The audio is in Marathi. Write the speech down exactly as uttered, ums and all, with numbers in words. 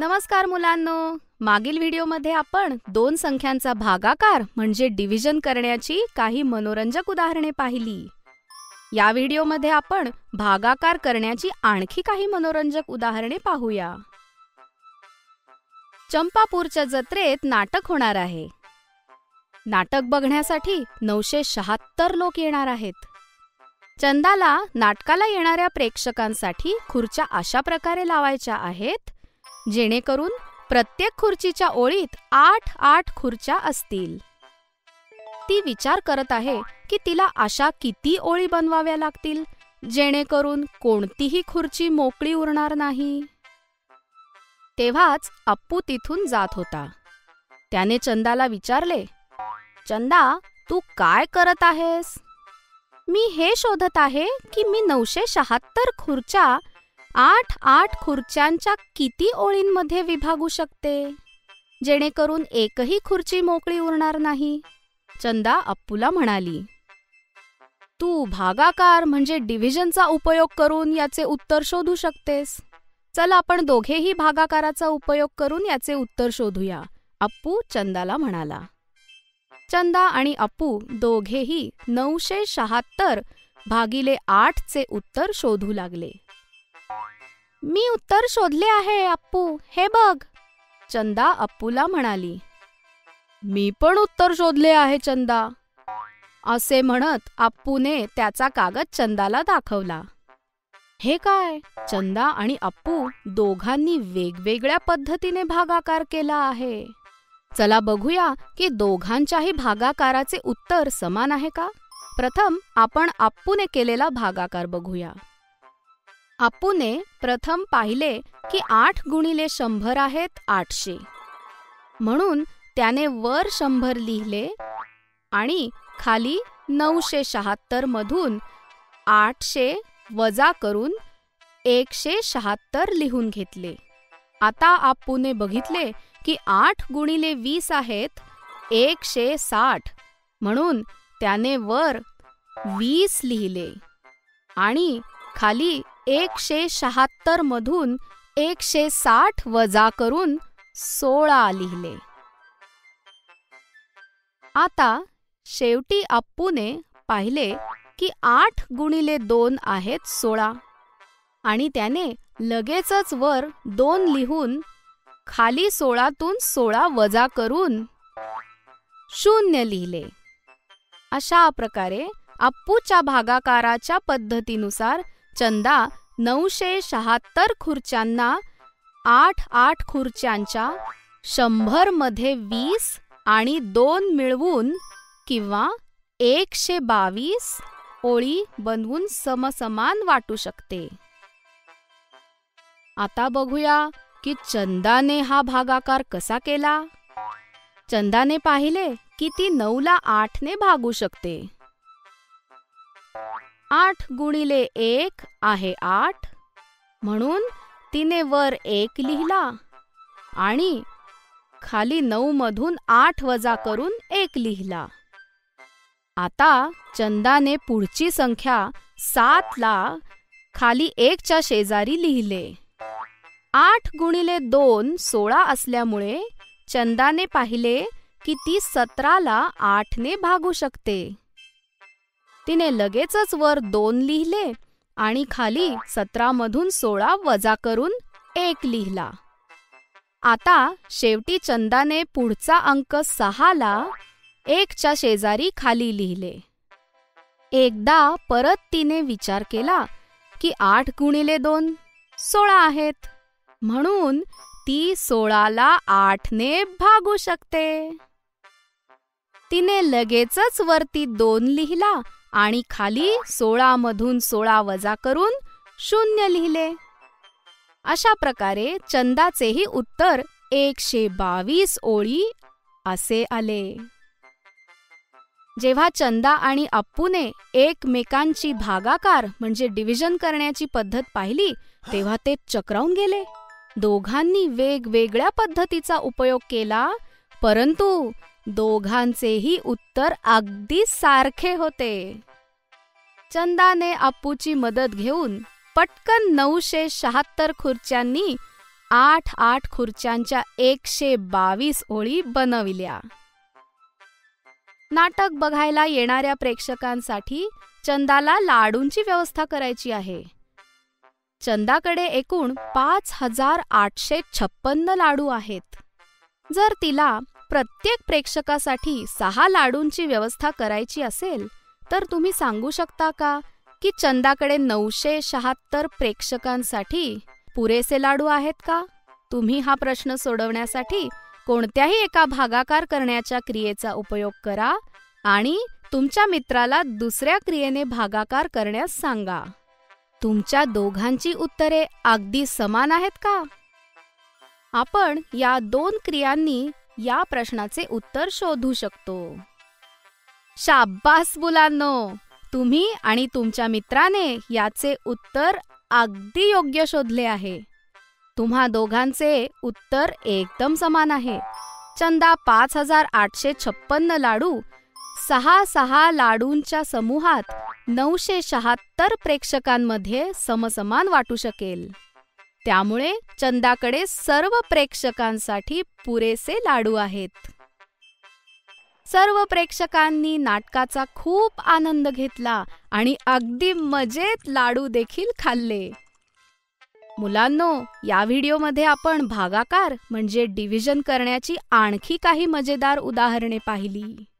नमस्कार मुलांनो, मागील व्हिडिओमध्ये आपण दोन संख्यांचा भागाकार म्हणजे डिव्हिजन करण्याची काही मनोरंजक उदाहरणे पाहिली. या व्हिडिओमध्ये आपण भागाकार करण्याची आणखी काही मनोरंजक उदाहरणे पाहूया. चंपापूरच्या जत्रेत नाटक होणार आहे. नाटक बघण्यासाठी नऊशे शहात्तर लोक येणार आहेत. चंदाला नाटकाला येणाऱ्या प्रेक्षकांसाठी खुर्च्या अशा प्रकारे लावायच्या आहेत जेणेकरून प्रत्येक खुर्चीच्या ओळीत आठ आठ खुर्च्या असतील. ती विचार करत आहे की तिला अशा किती ओळी बनवाव्या लागतील जेणेकरून कोणतीही खुर्ची मोकळी उरणार नाही. तेव्हाच अप्पू तिथून जात होता. त्याने चंदाला विचारले, चंदा, तू काय करत आहेस? मी हे शोधत आहे की मी नऊशे शहात्तर खुर्च्या आठ आठ खुर्च्यांच्या किती ओळींमध्ये विभागू शकते जेणेकरून एकही खुर्ची मोकळी उरणार नाही. चंदा अप्पूला म्हणाली, तू भागाकार म्हणजे डिव्हिजनचा उपयोग करून याचे उत्तर शोधू शकतेस. चल आपण दोघेही भागाकाराचा उपयोग करून याचे उत्तर शोधूया, अप्पू चंदाला म्हणाला. चंदा आणि अप्पू दोघेही नऊशे शहात्तर भागिले आठ चे उत्तर शोधू लागले. मी उत्तर शोधले आहे अप्पू, हे बघ, चंदा अप्पूला म्हणाली. मी पण उत्तर शोधले आहे चंदा, असे म्हणत अप्पूने त्याचा कागद चंदाला दाखवला. हे काय? चंदा आणि अप्पू दोघांनी वेगवेगळ्या पद्धतीने भागाकार केला आहे. चला बघूया की दोघांच्याही भागाकाराचे उत्तर समान आहे का. प्रथम आपण अप्पूने केलेला भागाकार बघूया. अप्पूने प्रथम पाहिले की आठ गुणिले शंभर आहेत आठशे, म्हणून त्याने वर शंभर लिहिले आणि खाली नऊशे शहात्तर मधून आठशे वजा करून एकशे शहात्तर लिहून घेतले. आता अप्पूने बघितले की आठ गुणिले वीस आहेत एकशे साठ, म्हणून त्याने वर वीस लिहिले आणि खाली एकशे शहात्तर मधून एकशे साठ वजा करून सोळा लिहिले. आता शेवटी अप्पूने पाहिले की आठ गुणिले दोन आहेत सोळा आणि त्याने लगेचच वर दोन लिहून खाली सोळातून सोळा वजा करून शून्य लिहिले. अशा प्रकारे अप्पूच्या भागाकाराच्या पद्धतीनुसार चंदा नऊशे शहात्तर खुर्च्यांना आठ आठ खुर्च्यांच्या शंभर मध्ये वीस आणि दोन मिळवून किंवा एकशे बावीस ओळी बनवून समसमान वाटू शकते. आता बघूया की चंदाने हा भागाकार कसा केला. चंदाने पाहिले की ती नऊला आठने भागू शकते. आठ गुणिले एक आहे आठ, म्हणून तिने वर एक लिहिला आणि खाली नऊ मधून आठ वजा करून एक लिहिला. आता चंदाने पुढची संख्या सातला खाली एकच्या शेजारी लिहिले. आठ गुणिले दोन सोळा असल्यामुळे चंदाने पाहिले की ती सतराला आठने भागू शकते. तिने लगेचच वर दोन लिहिले आणि खाली सतरा मधून सोळा वजा करून एक लिहिला. आता शेवटी चंदाने पुढचा अंक सहाला एकच्या शेजारी खाली लिहिले. एकदा परत तिने विचार केला की आठ गुणिले दोन सोळा आहेत, म्हणून ती सोळाला आठने भागू शकते. तिने लगेचच वरती दोन लिहिला आणि खाली सोळा मधून सोळा वजा करून शून्य लिहिले. अशा प्रकारे चंदाचेही उत्तर एकशे बावीस ओळी असे आले. जेव्हा चंदा आणि अप्पूने एकमेकांची भागाकार म्हणजे डिव्हिजन करण्याची पद्धत पाहिली तेव्हा ते चक्रावून गेले. दोघांनी वेगवेगळ्या पद्धतीचा उपयोग केला, परंतु दोघांचेही उत्तर अगदी सारखे होते. चंदाने अप्पूची मदत घेऊन पटकन नऊशे शहात्तर खुर्च्यांनी आठ आठ खुर्च्यांच्या एकशे बावीस ओळी बनविल्या. नाटक बघायला येणाऱ्या प्रेक्षकांसाठी चंदाला लाडूंची व्यवस्था करायची आहे. चंदाकडे एकूण पाच हजार आठशे छप्पन्न लाडू आहेत. जर तिला प्रत्येक प्रेक्षकासाठी सहा लाडूंची व्यवस्था करायची असेल तर तुम्ही सांगू शकता का की चंदाकडे नऊशे शहात्तर प्रेक्षकांसाठी पुरेसे लाडू आहेत का? तुम्ही हा प्रश्न सोडवण्यासाठी कोणत्याही एका भागाकार करण्याच्या क्रियेचा उपयोग करा आणि तुमच्या मित्राला दुसऱ्या क्रियेने भागाकार करण्यास सांगा. तुमच्या दोघांची उत्तरे अगदी समान आहेत का? आपण या दोन क्रियांनी या प्रश्नाचे उत्तर शोधू शकतो. शाब्बास मुलांनो, तुम्ही आणि तुमच्या मित्राने याचे उत्तर अगदी योग्य शोधले आहे. तुम्हा दोघांचे उत्तर एकदम समान आहे. चंदा पाच हजार आठशे छप्पन्न लाडू सहा सहा लाडूंच्या समूहात नऊशे शहात्तर प्रेक्षकांमध्ये समसमान वाटू शकेल. त्यामुळे चंदाकडे सर्व प्रेक्षकांसाठी पुरेसे लाडू आहेत. सर्व प्रेक्षकांनी नाटकाचा खूप आनंद घेतला आणि अगदी मजेत लाडू देखील खाल्ले. मुलांनो, या व्हिडिओमध्ये आपण भागाकार म्हणजे डिव्हिजन करण्याची आणखी काही मजेदार उदाहरणे पाहिली.